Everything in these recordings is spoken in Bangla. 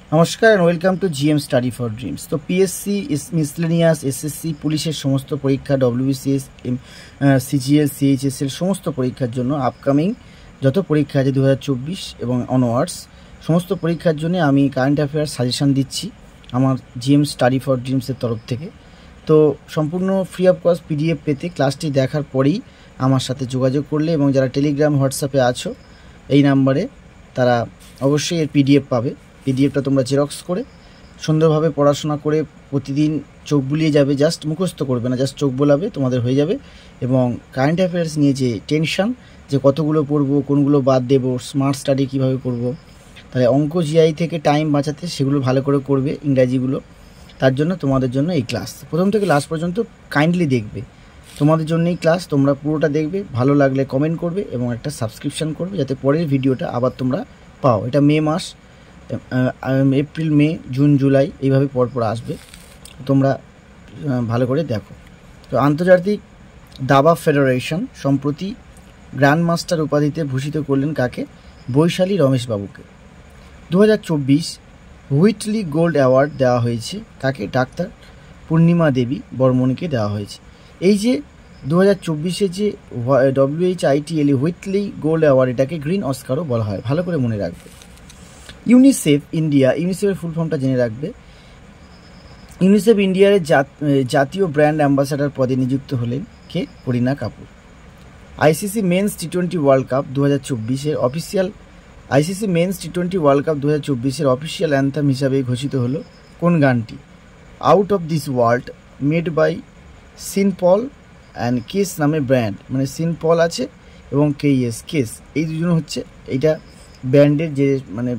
নমস্কার and welcome to GM study for dreams. তো পিএসসি মিসলেনিয়াস এসএসসি পুলিশের সমস্ত পরীক্ষা, ডব্লিউবিসিএস, সিজিএল, সিএইচএসএল সমস্ত পরীক্ষার জন্য আপকামিং যত পরীক্ষা আছে 2024 এবং অনওয়ার্ডস সমস্ত পরীক্ষার জন্য আমি কারেন্ট অ্যাফেয়ার্স সাজেশান দিচ্ছি আমার জিএম স্টাডি ফর ড্রিমসের তরফ থেকে। তো সম্পূর্ণ ফ্রি অফ কস্ট পিডিএফ পেতে ক্লাসটি দেখার পরেই আমার সাথে যোগাযোগ করলে এবং যারা টেলিগ্রাম হোয়াটসঅ্যাপে আছো এই নাম্বারে তারা অবশ্যই এর পিডিএফ পাবে। পিডিএফটা তোমরা জেরক্স করে সুন্দরভাবে পড়াশোনা করে প্রতিদিন চোখ বুলিয়ে যাবে, জাস্ট মুখস্থ করবে না, জাস্ট চোখ বোলাবে, তোমাদের হয়ে যাবে। এবং কারেন্ট অ্যাফেয়ার্স নিয়ে যে টেনশন যে কতগুলো পড়বো, কোনগুলো বাদ দেবো, স্মার্ট স্টাডি কীভাবে করব, তাহলে অঙ্ক জিআই থেকে টাইম বাঁচাতে সেগুলো ভালো করে করবে, ইংরাজিগুলো। তার জন্য তোমাদের জন্য এই ক্লাস প্রথম থেকে লাস্ট পর্যন্ত কাইন্ডলি দেখবে, তোমাদের জন্যই ক্লাস। তোমরা পুরোটা দেখবে, ভালো লাগলে কমেন্ট করবে এবং একটা সাবস্ক্রিপশান করবে যাতে পরের ভিডিওটা আবার তোমরা পাও। এটা মে মাস, এপ্রিল, মে, জুন, জুলাই এইভাবে পরপর আসবে, তোমরা ভালো করে দেখো। তো আন্তর্জাতিক দাবা ফেডারেশন সম্প্রতি গ্র্যান্ড মাস্টার উপাধিতে ভূষিত করলেন কাকে? বৈশালী রমেশবাবুকে। 2024 হুইটলি গোল্ড অ্যাওয়ার্ড দেওয়া হয়েছে কাকে? ডাক্তার পূর্ণিমা দেবী বর্মণকে দেওয়া হয়েছে। এই যে 2024 যে WHITL হুইটলি গোল্ড অ্যাওয়ার্ড, এটাকে গ্রিন অস্কারও বলা হয়, ভালো করে মনে রাখবে। ইউনিসেফ ইন্ডিয়া, ইউনিসেফের ফুল ফর্মটা জেনে রাখবে। ইউনিসেফ ইন্ডিয়ার জাতীয় ব্র্যান্ড অ্যাম্বাসাডার পদে নিযুক্ত হলেন কে? করিনা কাপুর। আইসিসি মেন্স টি20 world cup 2024 official ICC men's টি20 ওয়ার্ল্ড কাপ 2024 অফিসিয়াল অ্যান্থাম হিসাবে ঘোষিত হলো কোন গানটি? Out of this world, made by Sean Paul and Kes নামে ব্র্যান্ড, মানে সিনপল আছে এবং কেস, এই দুজন হচ্ছে এইটা ব্যান্ডের যে মানে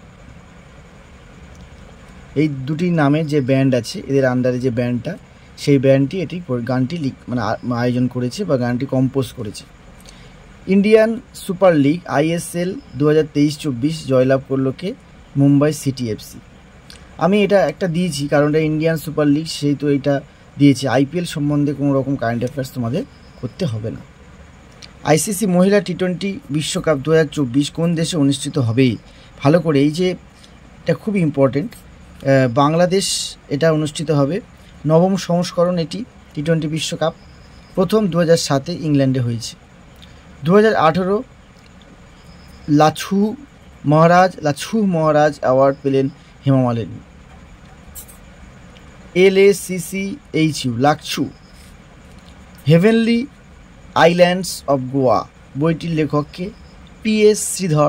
এই দুটি নামে যে ব্যান্ড আছে, এদের আন্ডারে যে ব্যান্ডটা, সেই ব্যান্ডটি এটি গানটি মানে আয়োজন করেছে বা গানটি কম্পোজ করেছে। ইন্ডিয়ান সুপার লিগ ISL 2023-24 জয়লাভ করলো কে? Mumbai city FC। আমি এটা একটা দিয়েছি কারণ এটা ইন্ডিয়ান সুপার লিগ, সেই তো এটা দিয়েছি। IPL সম্বন্ধে কোনো রকম কারেন্ট অ্যাফেয়ার্স তোমাদের করতে হবে না। ICC মহিলা টি20 বিশ্বকাপ 2024 কোন দেশে অনুষ্ঠিত হবে? ভালো করে, এই যে এটা খুব ইম্পর্টেন্ট, বাংলাদেশ এটা অনুষ্ঠিত হবে। নবম সংস্করণ এটি টি20 বিশ্বকাপ, প্রথম 2007 ইংল্যান্ডে হয়েছে। 2018 লাছু মহারাজ অ্যাওয়ার্ড পেলেন Hema Malini. LACCHU Lachhu heavenly islands of Goa বইটির লেখককে? PS শ্রীধর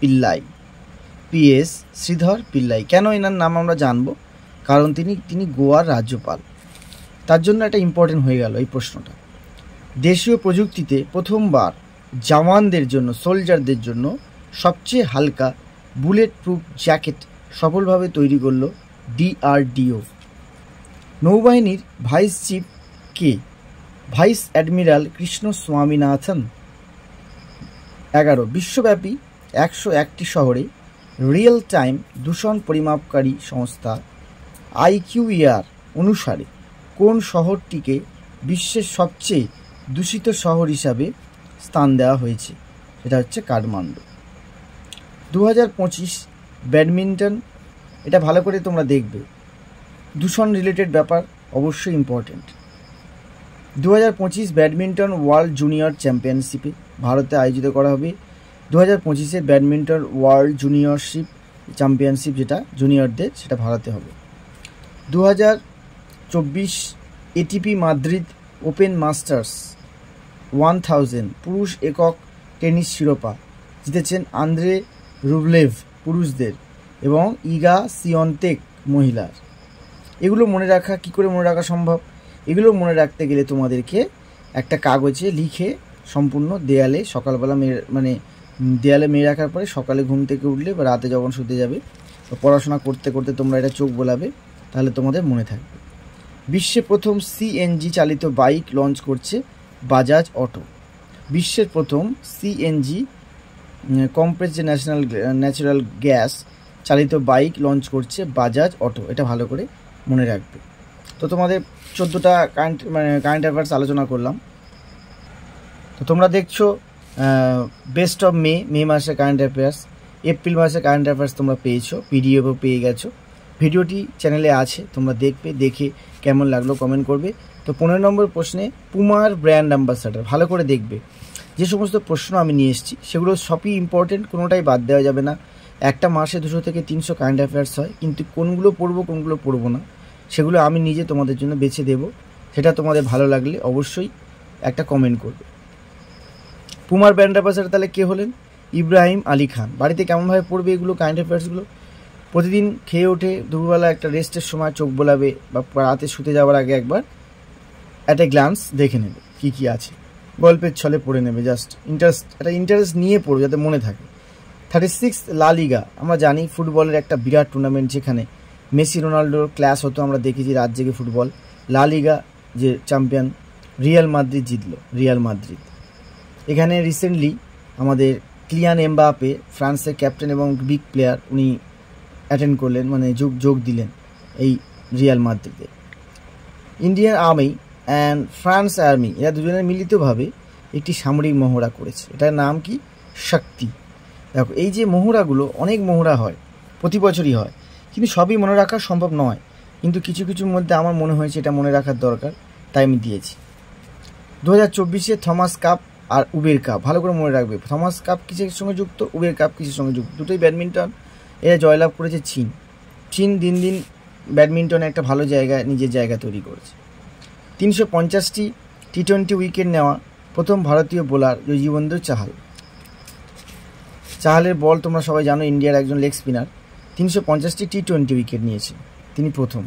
পিল্লাই। কেন এনার নাম আমরা জানবো? কারণ তিনি গোয়ার রাজ্যপাল, তার জন্য এটা ইম্পর্টেন্ট হয়ে গেল এই প্রশ্নটা। দেশীয় প্রযুক্তিতে প্রথমবার জওয়ানদের জন্য, সোলজারদের জন্য সবচেয়ে হালকা বুলেট প্রুফ জ্যাকেট সফলভাবে তৈরি করলো DRDO। নৌবাহিনীর ভাইস চিফ কে? Vice admiral Krishna Swaminathan. 11 বিশ্বব্যাপী 101টি শহরে রিয়েল টাইম দূষণ পরিমাপকারী সংস্থা IQER অনুসারে কোন শহরটিকে বিশ্বের সবচেয়ে দূষিত শহর হিসাবে স্থান দেওয়া হয়েছে? এটা হচ্ছে কাঠমান্ডু। 2025 ব্যাডমিন্টন, এটা ভালো করে তোমরা দেখবে, দূষণ রিলেটেড ব্যাপার অবশ্যই ইম্পর্টেন্ট। 2025 ব্যাডমিন্টন ওয়ার্ল্ড জুনিয়র চ্যাম্পিয়নশিপে ভারতে আয়োজিত করা হবে। 2025 ব্যাডমিন্টন ওয়ার্ল্ড জুনিয়রশিপ চ্যাম্পিয়নশিপ, যেটা জুনিয়রদের, সেটা ভারতে হবে। 2024 ATP মাদ্রিদ ওপেন মাস্টার্স 1000 পুরুষ একক টেনিস শিরোপা জিতেছেন আন্দ্রে রুবলেভ পুরুষদের এবং ইগা সিওনটেক মহিলার। এগুলো মনে রাখা, কী করে মনে রাখা সম্ভব? এগুলো মনে রাখতে গেলে তোমাদেরকে একটা কাগজে লিখে সম্পূর্ণ দেয়ালে সকালবেলা দেয়ালে মেরে রাখার পরে সকালে ঘুম থেকে উঠলে বা রাতে যখন শুতে যাবে পড়াশোনা করতে করতে তোমরা এটা চোখ বোলাবে, তাহলে তোমাদের মনে থাকবে। বিশ্বে প্রথম CNG চালিত বাইক লঞ্চ করছে বাজাজ অটো। বিশ্বের প্রথম CNG কম্প্রেসড ন্যাচারাল গ্যাস চালিত বাইক লঞ্চ করছে বাজাজ অটো, এটা ভালো করে মনে রাখবে। তো তোমাদের 14টা কারেন্ট অ্যাফেয়ার্স আলোচনা করলাম। তো তোমরা দেখছো বেস্ট অফ মে মাসে কারেন্ট অ্যাফেয়ার্স। এপ্রিল মাসে কারেন্ট অ্যাফেয়ার্স তোমরা পেয়েছো, পিডিএফও পেয়ে গেছো। ভিডিওটি চ্যানেলে আছে, তোমরা দেখবে, দেখে কেমন লাগলো কমেন্ট করবে। তো 15 নম্বর প্রশ্নে পুমার ব্র্যান্ড অ্যাম্বাসাডার, ভালো করে দেখবে। যে সমস্ত প্রশ্ন আমি নিয়ে এসেছি সেগুলো সবই ইম্পর্টেন্ট, কোনোটাই বাদ দেওয়া যাবে না। একটা মাসে 200 থেকে 300 কারেন্ট অ্যাফেয়ার্স হয়, কিন্তু কোনগুলো পড়বো কোনগুলো পড়বো না সেগুলো আমি নিজে তোমাদের জন্য বেছে দেবো। সেটা তোমাদের ভালো লাগলে অবশ্যই একটা কমেন্ট করবে। পুমার ব্র্যান্ড অ্যাম্বাসাডার তাহলে কে হলেন? ইব্রাহিম আলী খান। বাড়িতে কেমনভাবে পড়বে এগুলো কারেন্ট অ্যাফেয়ার্সগুলো? প্রতিদিন খেয়ে ওঠে দুপুরবেলা একটা রেস্টের সময় চোখ বোলাবে, বা রাতে শুতে যাওয়ার আগে একবার অ্যাট এ গ্লান্স দেখে নেবে কী কী আছে, গল্পের ছলে পড়ে নেবে, জাস্ট ইন্টারেস্ট নিয়ে পড়বে যাতে মনে থাকে। 36 লা লিগা, আমরা জানি ফুটবলের একটা বিরাট টুর্নামেন্ট, যেখানে মেসি রোনাল্ডোর ক্লাস হতো, আমরা দেখেছি রাত জেগে ফুটবল। লা লিগা যে চ্যাম্পিয়ন রিয়াল মাদ্রিদ জিতলো, রিয়াল মাদ্রিদ। এখানে রিসেন্টলি আমাদের কিলিয়ান এমবাপ্পে, ফ্রান্সের ক্যাপ্টেন এবং বিগ প্লেয়ার, উনি অ্যাটেন্ড করলেন, মানে যোগ দিলেন এই রিয়াল মাদ্রিদে। Indian army and France army, এরা দুজনের মিলিতভাবে একটি সামরিক মহড়া করেছে। এটার নাম কি? শক্তি। দেখো, এই যে মহড়াগুলো, অনেক মহড়া হয়, প্রতি বছরই হয়, কিন্তু সবই মনে রাখা সম্ভব নয়, কিন্তু কিছু কিছুর মধ্যে আমার মনে হয়েছে এটা মনে রাখার দরকার, তাই আমি দিয়েছি। 2024-এ থমাস কাপ আর উবের কাপ, ভালো করে মনে রাখবে। থমাস কাপ কিসের সঙ্গে যুক্ত, উবের কাপ কিসের সঙ্গে যুক্ত? দুটোই ব্যাডমিন্টন। এরা জয়লাভ করেছে চীন দিন দিন ব্যাডমিন্টনে একটা ভালো জায়গায়, নিজের জায়গা তৈরি করেছে। 350টি টি20 উইকেট নেওয়া প্রথম ভারতীয় বোলার যুজবেন্দ্র চাহাল। চাহালের বল তোমরা সবাই জানো, ইন্ডিয়ার একজন লেগ স্পিনার। 350টি টি20 উইকেট নিয়েছে, তিনি প্রথম।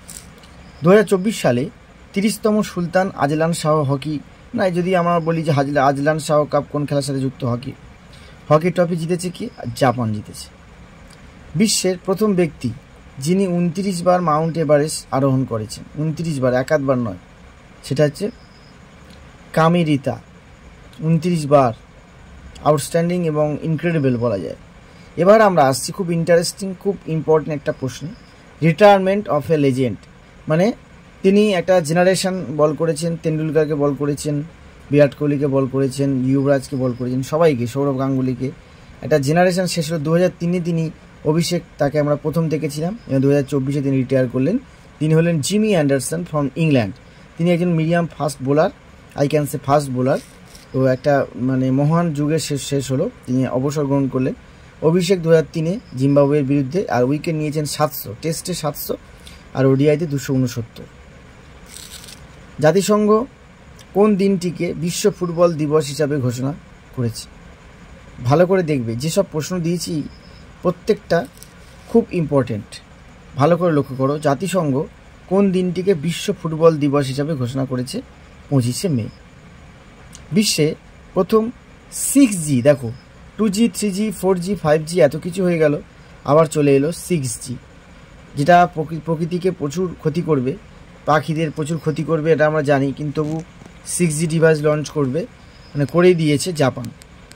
2024 সালে 30তম সুলতান আজলান শাহ হকি, না যদি আমরা বলি যে আজলান শাহ কাপ কোন খেলার সাথে যুক্ত? হকি ট্রফি জিতেছে কি? জাপান জিতেছে। বিশ্বের প্রথম ব্যক্তি যিনি 29 বার মাউন্ট এভারেস্ট আরোহণ করেছেন, 29 বার, একাধবার নয়, সেটা হচ্ছে কামি রিতা। 29 বার, আউটস্ট্যান্ডিং এবং ইনক্রেডিবল বলা যায়। এবার আমরা আসছি খুব ইন্টারেস্টিং, খুব ইম্পর্টেন্ট একটা প্রশ্ন, রিটায়ারমেন্ট অফ এ লেজেন্ড। মানে তিনি একটা জেনারেশন বল করেছেন, তেন্ডুলকারকে বল করেছেন, বিরাট কোহলিকে বল করেছেন, যুবরাজকে বল করেছেন, সবাইকে, সৌরভ গাঙ্গুলিকে। একটা জেনারেশন শেষ হলো 2003-এ। তিনি অভিষেক, তাকে আমরা প্রথম দেখেছিলাম, এবং 2024-এ তিনি রিটায়ার করলেন। তিনি হলেন জিমি অ্যান্ডারসন ফ্রম ইংল্যান্ড। তিনি একজন medium fast bowler, I can say fast bowler. তো একটা মানে মহান যুগের শেষ হলো, তিনি অবসর গ্রহণ করলেন। অভিষেক 2003-এ জিম্বাবুয়ের বিরুদ্ধে, আর উইকেট নিয়েছেন 700, টেস্টে 700 আর ওডিআইতে 269। জাতিসংঘ কোন দিনটিকে বিশ্ব ফুটবল দিবস হিসাবে ঘোষণা করেছে? ভালো করে দেখবে, যেসব প্রশ্ন দিয়েছি প্রত্যেকটা খুব ইম্পর্টেন্ট, ভালো করে লক্ষ্য করো। জাতিসংঘ কোন দিনটিকে বিশ্ব ফুটবল দিবস হিসাবে ঘোষণা করেছে? 25শে মে। বিশ্বে প্রথম 6G, দেখো 2G, 3G, 4G, 5G এত কিছু হয়ে গেল, আবার চলে এলো 6G, যেটা প্রকৃতিকে প্রচুর ক্ষতি করবে, পাখিদের প্রচুর ক্ষতি করবে, এটা আমরা জানি, কিন্তু তবু 6G ডিভাইস লঞ্চ করবে, মানে করেই দিয়েছে জাপান।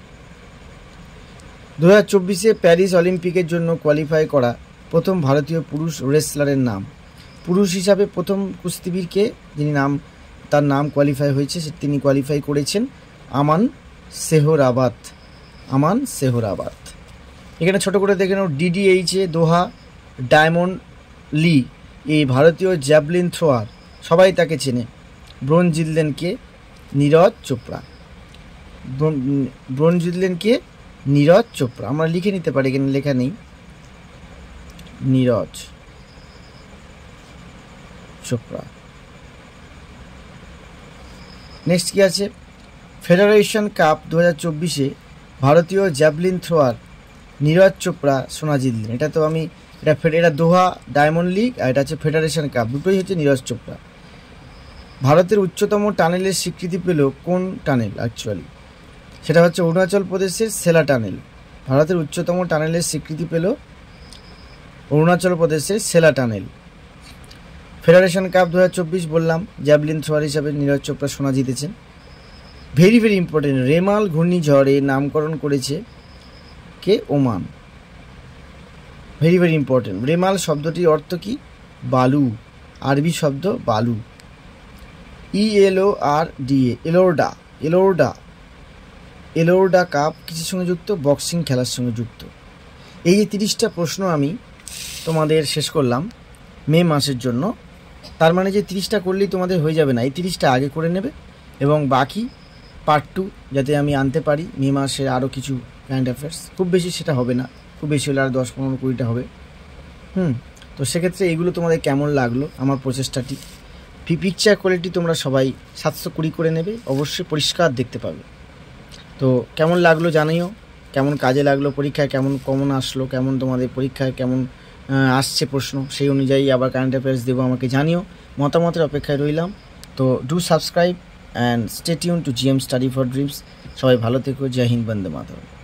2024-এ প্যারিস অলিম্পিকের জন্য কোয়ালিফাই করা প্রথম ভারতীয় পুরুষ রেসলারের নাম। পুরুষ হিসাবে প্রথম কুস্তিবীরকে যিনি তার নাম কোয়ালিফাই হয়েছে, তিনি কোয়ালিফাই করেছেন আমান সেহরাবাত। আমান সেহরাবাত। এখানে ছোট করে দেখে নাও, DDH-এ দোহা ডায়মন্ড লি, এই ভারতীয় জ্যাভলিন থ্রোয়ার, সবাই তাকে চেনে। ব্রোঞ্জ জিতলেন কে? নীরজ চোপড়া। ব্রোঞ্জ জিতলেন কে? নীরজ চোপড়া। আমরা লিখে নিতে পারি, এখানে লেখা নেই, নীরজ চোপড়া। নেক্সট কি আছে? ফেডারেশন কাপ 2024-এ ভারতীয় জ্যাভলিন থ্রোয়ার নীরজ চোপড়া সোনা জিতলেন। এটা তো আমি এটা দোহা ডায়মন্ড লিগ, আর এটা হচ্ছে ফেডারেশন কাপ, দুটোই হচ্ছে নীরজ চোপড়া। ভারতের উচ্চতম টানেলের স্বীকৃতি পেল কোন টানেল? অ্যাকচুয়ালি সেটা হচ্ছে অরুণাচল প্রদেশের সেলা টানেল। ভারতের উচ্চতম টানেলের স্বীকৃতি পেল অরুণাচল প্রদেশের সেলা টানেল। ফেডারেশন কাপ 2024 বললাম, জ্যাভলিন থ্রোয়ার হিসাবে নীরজ চোপড়া সোনা জিতেছেন। ভেরি ভেরি ইম্পর্টেন্ট, রেমাল ঘূর্ণিঝড়ে নামকরণ করেছে কে? Oman. Very very important. Remal শব্দটির অর্থ কি? বালু, আরবি শব্দ বালু। ELORDA, এলোরডা কাপ কিসের সঙ্গে যুক্ত? বক্সিং খেলার সঙ্গে যুক্ত। এই যে 30টা প্রশ্ন আমি তোমাদের শেষ করলাম মে মাসের জন্য, তার মানে যে 30টা করলেই তোমাদের হয়ে যাবে না, এই 30টা আগে করে নেবে এবং বাকি পার্ট 2 যাতে আমি আনতে পারি মে মাসের আরও কিছু কারেন্ট অ্যাফেয়ার্স, খুব বেশি সেটা হবে না, খুব বেশি হলে আর 10-15-20টা হবে। তো সেক্ষেত্রে এইগুলো তোমাদের কেমন লাগলো আমার প্রচেষ্টাটি? পিকচার কোয়ালিটি তোমরা সবাই 720 করে নেবে, অবশ্যই পরিষ্কার দেখতে পাবে। তো কেমন লাগলো জানিও, কেমন কাজে লাগলো, পরীক্ষায় কেমন কমন আসলো, কেমন তোমাদের পরীক্ষায় কেমন আসছে প্রশ্ন, সেই অনুযায়ী আবার কারেন্ট অ্যাফেয়ার্স দেবো, আমাকে জানিও। মতামতের অপেক্ষায় রইলাম। তো do subscribe and stay tune to GM study for dreams. সবাই ভালো থেকো। জয় হিন্দ, বন্দে মাতরম।